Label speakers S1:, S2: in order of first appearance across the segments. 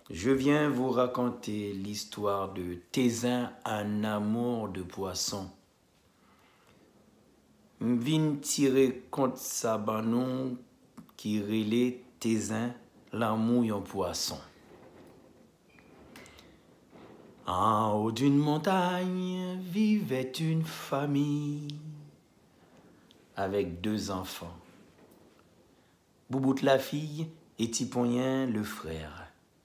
S1: Je viens vous raconter l'histoire de Tézin, un amour de poisson. M'vin tirer contre sa banon qui relait Tézin, l'amour d'un poisson. En haut d'une montagne vivait une famille avec 2 enfants. Boubout la fille et Tiponien le frère.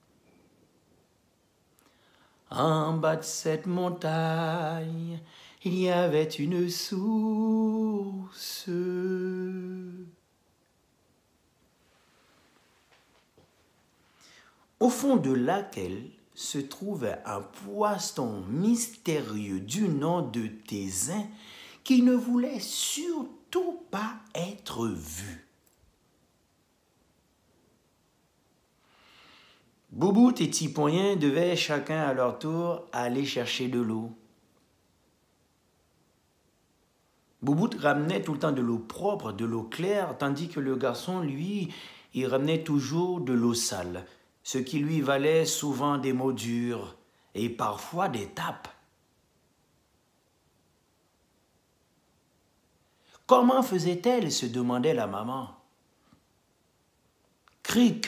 S1: En bas de cette montagne, il y avait une source. Au fond de laquelle se trouvait un poisson mystérieux du nom de Tézin qui ne voulait surtout pas être vu. Boubout et Tiponien devaient chacun à leur tour aller chercher de l'eau. Boubout ramenait tout le temps de l'eau propre, de l'eau claire, tandis que le garçon, lui, il ramenait toujours de l'eau sale, ce qui lui valait souvent des mots durs et parfois des tapes. Comment faisait-elle, se demandait la maman. Cric.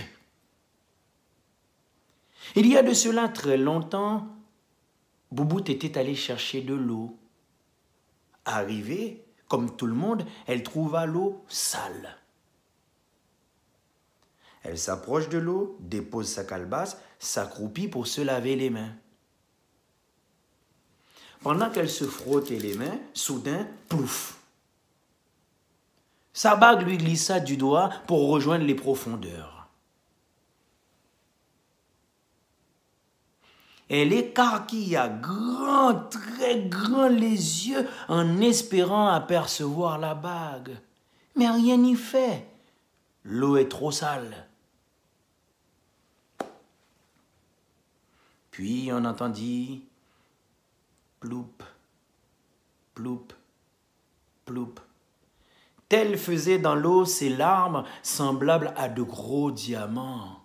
S1: Il y a de cela très longtemps, Boubout était allé chercher de l'eau. Arrivée, comme tout le monde, elle trouva l'eau sale. Elle s'approche de l'eau, dépose sa calebasse, s'accroupit pour se laver les mains. Pendant qu'elle se frottait les mains, soudain, plouf! Sa bague lui glissa du doigt pour rejoindre les profondeurs. Elle écarquilla grand, très grand les yeux en espérant apercevoir la bague. Mais rien n'y fait. L'eau est trop sale. Puis on entendit ploup, ploup, ploup. Telles faisaient dans l'eau ces larmes semblables à de gros diamants.